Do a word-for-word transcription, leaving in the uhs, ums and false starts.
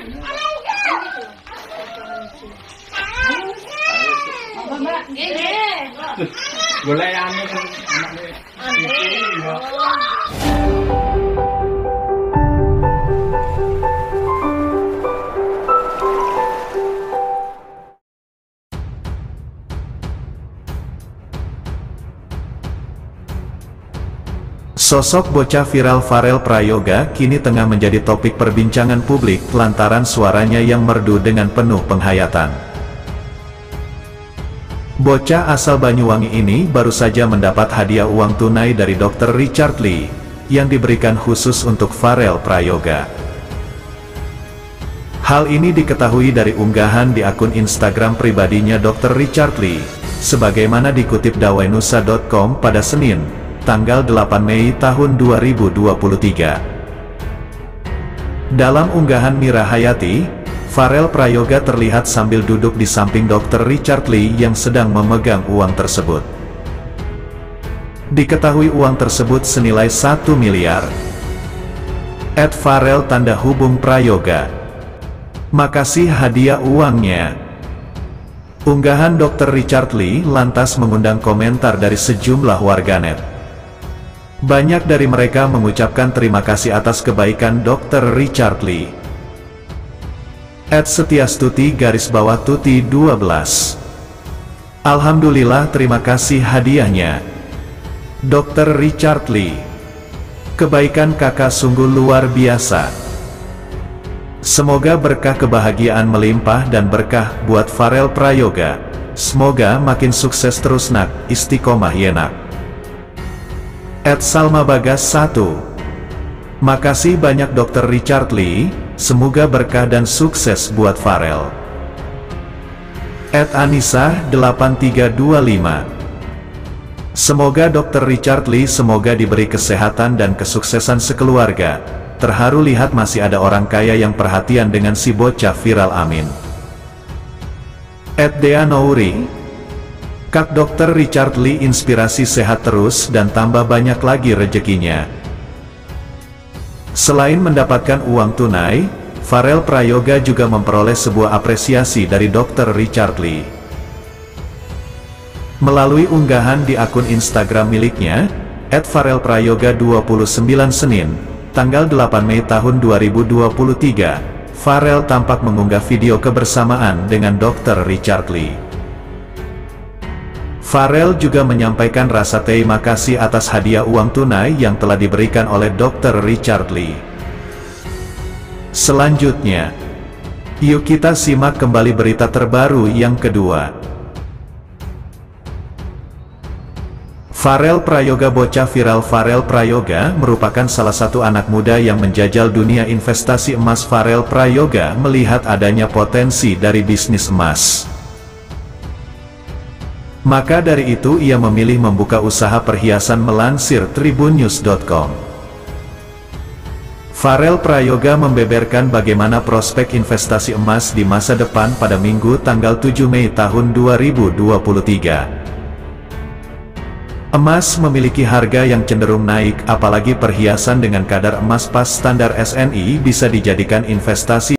Boleh anu anaknya. Sosok bocah viral Farel Prayoga kini tengah menjadi topik perbincangan publik lantaran suaranya yang merdu dengan penuh penghayatan. Bocah asal Banyuwangi ini baru saja mendapat hadiah uang tunai dari dokter Richard Lee, yang diberikan khusus untuk Farel Prayoga. Hal ini diketahui dari unggahan di akun Instagram pribadinya dokter Richard Lee, sebagaimana dikutip dawainusa titik com pada Senin, tanggal delapan Mei tahun dua ribu dua puluh tiga. Dalam unggahan Mira Hayati, Farel Prayoga terlihat sambil duduk di samping dokter Richard Lee yang sedang memegang uang tersebut. Diketahui uang tersebut senilai satu miliar. Et Farel tanda hubung Prayoga. Makasih hadiah uangnya. Unggahan dokter Richard Lee lantas mengundang komentar dari sejumlah warganet. Banyak dari mereka mengucapkan terima kasih atas kebaikan dokter Richard Lee. Et Setiastuti garis bawah Tuti dua belas. Alhamdulillah, terima kasih hadiahnya, dokter Richard Lee. Kebaikan kakak sungguh luar biasa. Semoga berkah kebahagiaan melimpah dan berkah buat Farel Prayoga. Semoga makin sukses terus nak, istiqomah ya nak. Et Salma Bagas satu. Makasih banyak dokter Richard Lee, semoga berkah dan sukses buat Farel. Et Anissa delapan tiga dua lima. Semoga dokter Richard Lee semoga diberi kesehatan dan kesuksesan sekeluarga. Terharu lihat masih ada orang kaya yang perhatian dengan si bocah viral, amin. Et Dea Nouri. Kak dokter Richard Lee inspirasi sehat terus dan tambah banyak lagi rezekinya. Selain mendapatkan uang tunai, Farel Prayoga juga memperoleh sebuah apresiasi dari dokter Richard Lee. Melalui unggahan di akun Instagram miliknya, et farel prayoga dua puluh sembilan Senin, tanggal delapan Mei tahun dua ribu dua puluh tiga, Farel tampak mengunggah video kebersamaan dengan dokter Richard Lee. Farel juga menyampaikan rasa terima kasih atas hadiah uang tunai yang telah diberikan oleh dokter Richard Lee. Selanjutnya, yuk kita simak kembali berita terbaru yang kedua. Farel Prayoga. Bocah viral Farel Prayoga merupakan salah satu anak muda yang menjajal dunia investasi emas. Farel Prayoga melihat adanya potensi dari bisnis emas. Maka dari itu ia memilih membuka usaha perhiasan, melansir tribunnews titik com. Farel Prayoga membeberkan bagaimana prospek investasi emas di masa depan pada Minggu tanggal tujuh Mei tahun dua ribu dua puluh tiga. Emas memiliki harga yang cenderung naik, apalagi perhiasan dengan kadar emas pas standar S N I bisa dijadikan investasi